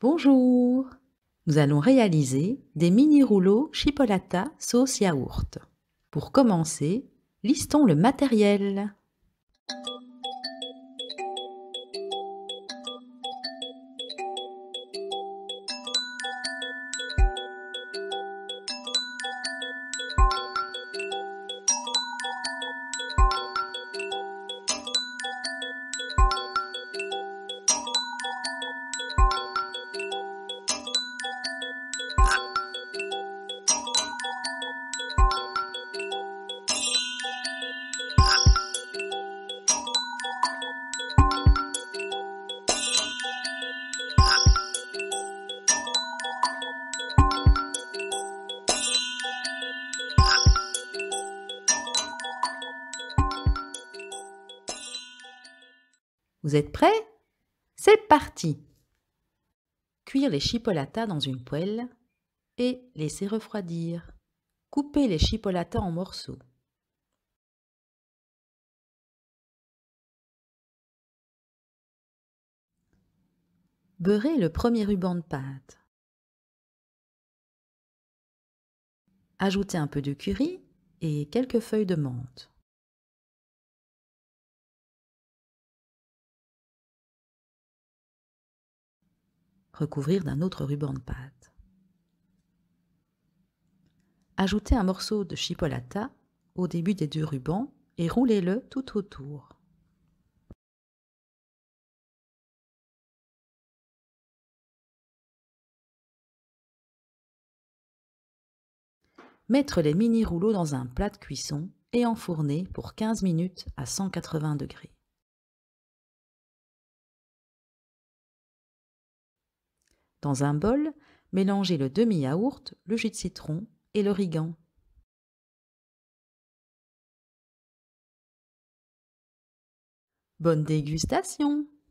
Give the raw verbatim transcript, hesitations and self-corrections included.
Bonjour! Nous allons réaliser des mini rouleaux chipolata sauce yaourt. Pour commencer, listons le matériel. Vous êtes prêts? C'est parti! Cuire les chipolatas dans une poêle et laisser refroidir. Coupez les chipolatas en morceaux. Beurrez le premier ruban de pâte. Ajoutez un peu de curry et quelques feuilles de menthe. Recouvrir d'un autre ruban de pâte. Ajoutez un morceau de chipolata au début des deux rubans et roulez-le tout autour. Mettre les mini rouleaux dans un plat de cuisson et enfourner pour quinze minutes à cent quatre-vingts degrés. Dans un bol, mélangez le demi-yaourt, le jus de citron et l'origan. Bonne dégustation!